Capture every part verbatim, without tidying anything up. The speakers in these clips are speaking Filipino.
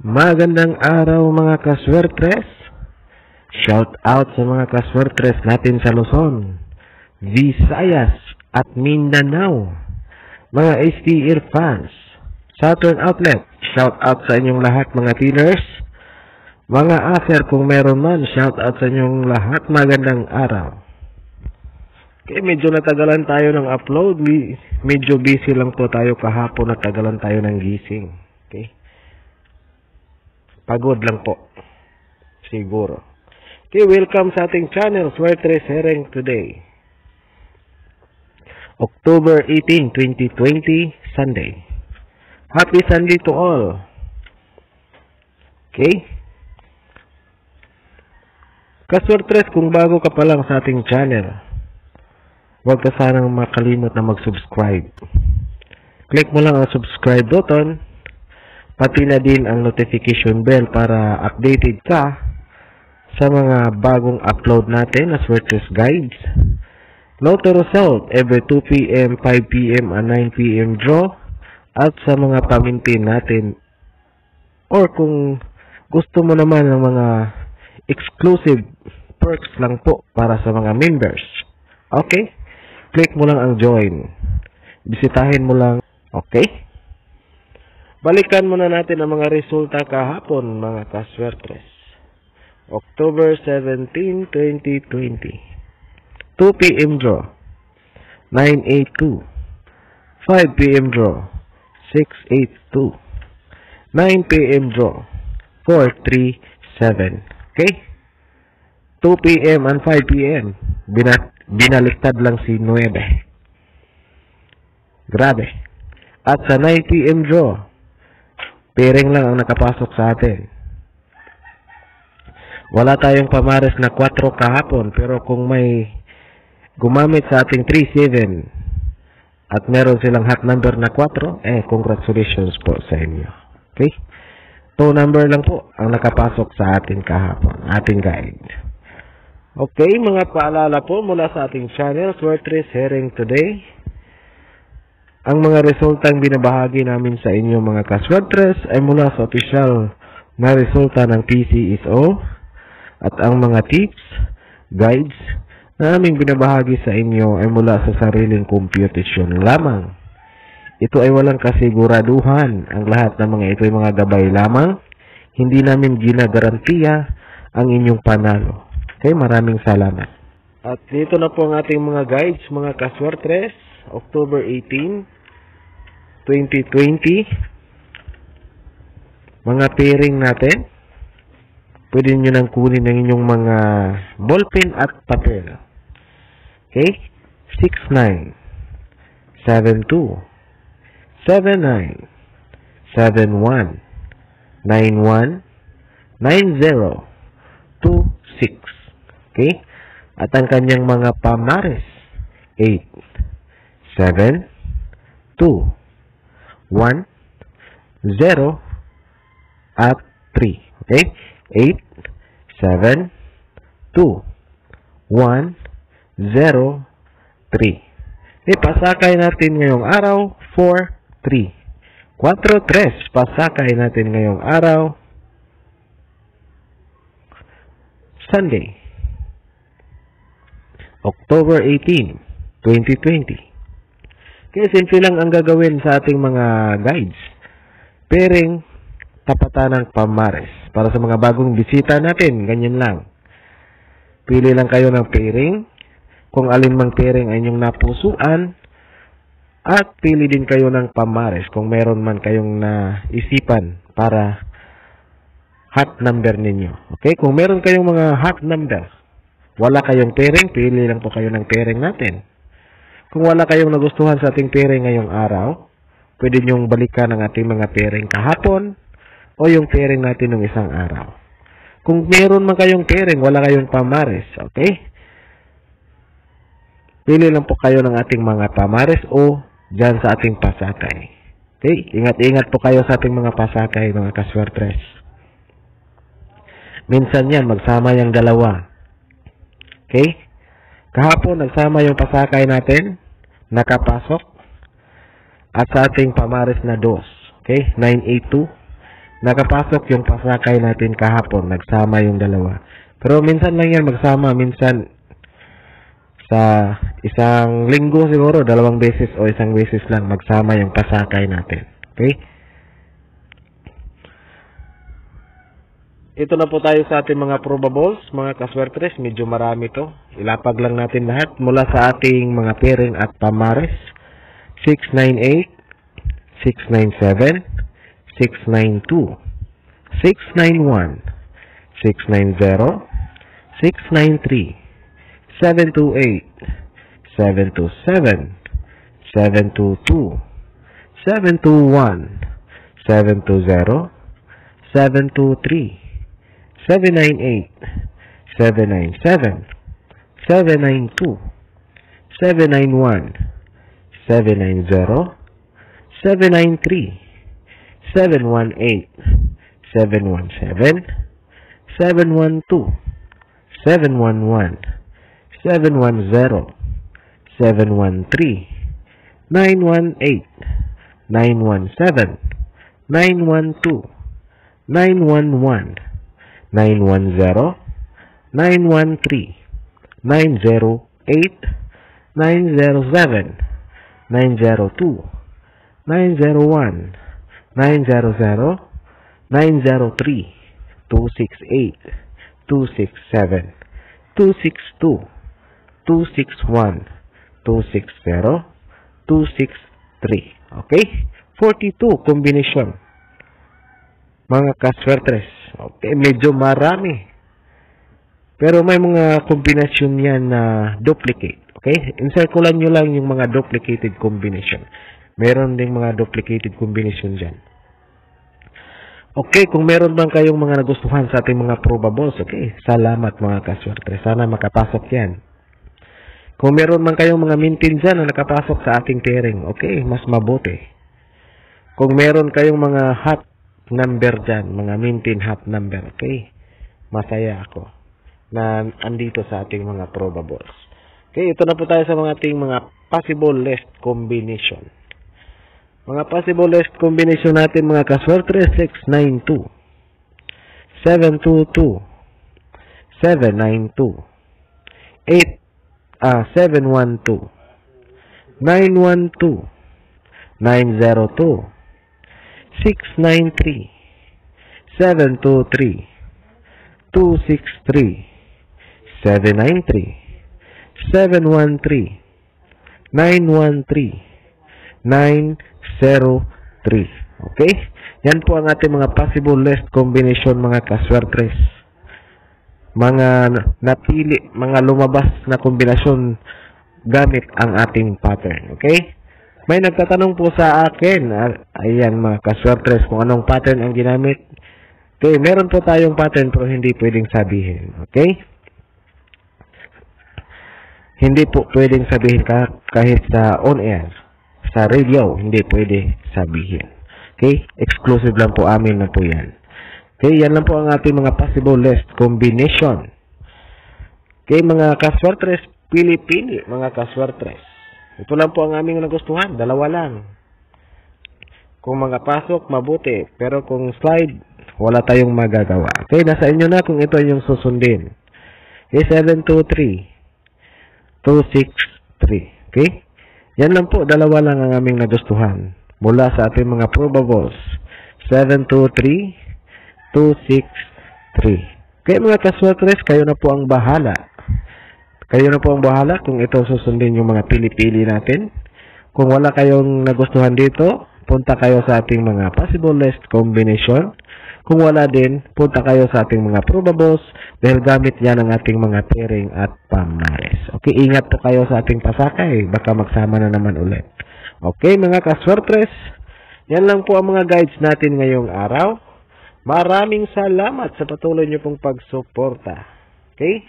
Magandang araw mga kaswertres. Shout out sa mga kaswertres natin sa Luzon, Visayas at Mindanao. Mga H T R fans, Saturn Outlet, shout out sa inyong lahat mga dealers. Mga aser kung meron man, shout out sa inyong lahat. Magandang araw. Okay, medyo natagalan tayo ng upload. Medyo busy lang po tayo kahapon, natagalan tayo ng gising. Okay. Pagod lang po. Siguro. Okay, welcome sa ating channel, Swertres Hereng today. October eighteenth, twenty twenty, Sunday. Happy Sunday to all. Okay? Kaswertres, kung bago ka pa lang sa ating channel, huwag ka sanang makalimot na mag-subscribe. Click mo lang ang subscribe button, pati na din ang notification bell para updated ka sa mga bagong upload natin na Swertres Guides, Lotto Result every two P M, five P M, and nine P M draw, at sa mga pamintin natin, or kung gusto mo naman ng mga exclusive perks lang po para sa mga members. Okay? Click mo lang ang join. Bisitahin mo lang. Okay? Balikan muna natin ang mga resulta kahapon, mga kaswertres. October seventeenth, twenty twenty. two P M draw, nine eighty-two. five P M draw, six eighty-two. nine P M draw, four thirty-seven. Okay? two P M and five P M, Bina binaliktad lang si nueve. Grabe. At sa nine P M draw, pairing lang ang nakapasok sa atin. Wala tayong pamares na four kahapon, pero kung may gumamit sa ating three seven at meron silang hot number na four, eh, congratulations po sa inyo. Okay? two number lang po ang nakapasok sa atin kahapon, ating guide. Okay, mga paalala po mula sa ating channel, Swertres Hereng today. Ang mga resultang binabahagi namin sa inyo mga kaswertres ay mula sa opisyal na resulta ng P C S O at ang mga tips, guides na aming binabahagi sa inyo ay mula sa sariling computation lamang. Ito ay walang kasiguraduhan. Ang lahat ng mga ito ay mga gabay lamang. Hindi namin ginagarantiya ang inyong panalo. Okay, maraming salamat. At dito na po ang ating mga guides, mga kaswertres, October eighteenth, twenty twenty. Mga pairing natin. Pwede nyo nang kunin ng inyong mga ballpen at papel. Okay? six nine, seven two, seven nine, seven one, nine one, nine zero, two six. Okay? At ang kanyang mga pamares, eight, seven, two, one, zero, at three. Okay? eight, seven, two, one, zero, three. Okay, pasakay natin ngayong araw, four, three. four, three, pasakay natin ngayong araw, Sunday, October eighteenth, twenty twenty. Kaya simple lang ang gagawin sa ating mga guides. Pairing, tapatan ng pamares. Para sa mga bagong bisita natin, ganyan lang. Pili lang kayo ng pairing, kung alin mang pairing ay inyong napusuan, at pili din kayo ng pamares kung meron man kayong naisipan para hot number ninyo. Okay? Kung meron kayong mga hot number, wala kayong pairing, pili lang po kayo ng pairing natin. Kung wala kayong nagustuhan sa ating pairing ngayong araw, pwede nyong balikan ang ating mga pairing kahapon o yung pairing natin ng isang araw. Kung meron man kayong pairing, wala kayong pamares, okay? Pili lang po kayo ng ating mga pamares o dyan sa ating pasakay. Okay? Ingat-ingat po kayo sa ating mga pasakay, mga kaswertres. Minsan yan, magsama yung dalawa. Okay? Kahapon, nagsama yung pasakay natin, nakapasok, at sa ating pamares na dos. Okay? nine eighty-two, nakapasok yung pasakay natin kahapon, nagsama yung dalawa. Pero minsan lang yan magsama, minsan sa isang linggo siguro, dalawang beses o isang beses lang magsama yung pasakay natin. Okay? Ito na po tayo sa ating mga probables, mga kaswertres. Medyo marami to. Ilapag lang natin lahat mula sa ating mga pairing at pamares. six nine eight, six nine seven, six nine two, six nine one, six nine zero, six nine three, seven two eight, seven two seven, seven two two, seven two one, seven two zero, seven two three, seven nine eight, seven nine seven, seven nine two, seven nine one, seven nine zero, seven nine three, seven one eight, seven one seven, seven one two, seven one one, seven one zero, seven one three, nine one eight, nine one seven, nine one two, nine one one, nine one zero, nine one three, nine zero eight, nine zero seven, nine zero two, nine zero one, nine zero zero, nine zero three, two six eight, two six seven, two six two, two six one, two six zero, two six three. Okay? forty-two combination. Mga kaswertres. Okay, medyo marami. Pero may mga kombinasyon yan na duplicate. Okay? Encirculan nyo lang yung mga duplicated combination. Meron ding mga duplicated combination dyan. Okay, kung meron bang kayong mga nagustuhan sa ating mga probables, okay, salamat mga kaswertres. Sana makapasok yan. Kung meron man kayong mga mintin dyan na nakapasok sa ating pairing, okay, mas mabuti. Kung meron kayong mga hot number dyan, mga mintin hot number, okay, masaya ako na andito sa ating mga probables. Okay, ito na po tayo sa mga ating mga possible list combination. Mga possible list combination natin mga kaswertres, six nine two, seven two two, seven nine two, eight Ah, seven one two, nine one two, nine zero two, six nine three, seven two three, two six three, seven nine three, seven one three, nine one three, nine zero three. Okay? Yan po ang ating mga possible list combination mga kaswertres. Mga napili, mga lumabas na kombinasyon gamit ang ating pattern. Okay? May nagtatanong po sa akin, ayan mga kaswertres, kung anong pattern ang ginamit. Okay, meron po tayong pattern pero hindi pwedeng sabihin. Okay? Hindi po pwedeng sabihin kahit sa on-air, sa radio, hindi pwede sabihin. Okay? Exclusive lang po amin na po yan. Okay, yan lang po ang ating mga possible list combination. Okay, mga kaswertres, pili-pili, mga kaswertres. Ito lang po ang aming nagustuhan, dalawa lang. Kung mga pasok, mabuti. Pero kung slide, wala tayong magagawa. Okay, nasa inyo na kung ito yung susundin. Okay, seven two three, two six three. Okay, yan lang po, dalawa lang ang aming nagustuhan. Mula sa ating mga probables, seven two three, two six three. Kaya mga kaswertres, kayo na po ang bahala. Kayo na po ang bahala kung ito susundin yung mga pili-pili natin. Kung wala kayong nagustuhan dito, punta kayo sa ating mga possible list combination. Kung wala din, punta kayo sa ating mga probables dahil gamit yan ang ating mga pairing at pamares. Okay, ingat po kayo sa ating pasakay. Baka magsama na naman ulit. Okay, mga kaswertres, yan lang po ang mga guides natin ngayong araw. Maraming salamat sa patuloy niyo pong pagsuporta. Okay?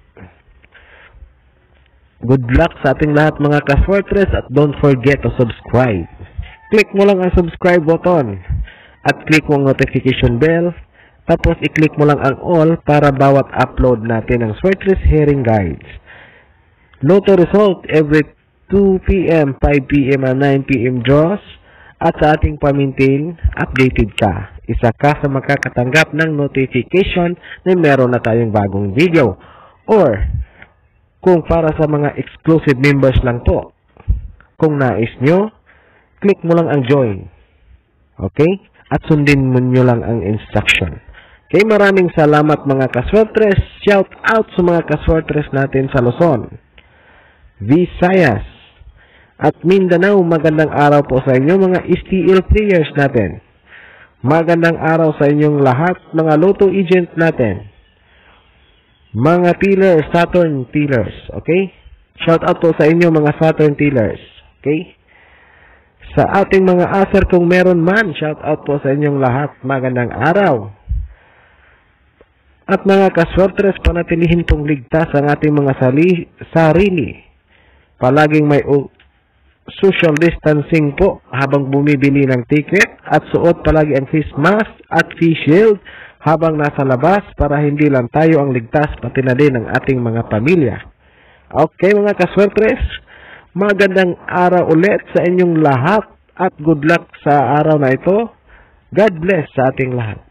Good luck sa ating lahat mga kaswertres at don't forget to subscribe. Click mo lang ang subscribe button at click mo ang notification bell. Tapos i-click mo lang ang all para bawat upload natin ng Swertres Hearing Guides. Lotto result every two P M, five P M and nine P M draws. At sa ating pamintin, updated ka. isa ka sa makakatanggap ng notification na meron na tayong bagong video. Or, kung para sa mga exclusive members lang po, kung nais nyo, click mo lang ang join. Okay? At sundin mo nyo lang ang instruction. Okay, maraming salamat mga kaswertres. Shout out sa mga kaswertres natin sa Luzon, Visayas, at Mindanao. Magandang araw po sa inyo mga S T L players natin. Magandang araw sa inyong lahat mga Lotto agent natin. Mga tillers, Saturn tillers. Okay? Shout out po sa inyo mga Saturn tillers. Okay? Sa ating mga aser kung meron man, shout out po sa inyong lahat. Magandang araw. At mga kaswertres, panatilihin pong ligtas ang ating mga sali, sarili. Palaging may social distancing po habang bumibili ng ticket at suot palagi ang face mask at face shield habang nasa labas para hindi lang tayo ang ligtas pati na din ang ating mga pamilya. Okay mga kaswertres, magandang araw ulit sa inyong lahat at good luck sa araw na ito. God bless sa ating lahat.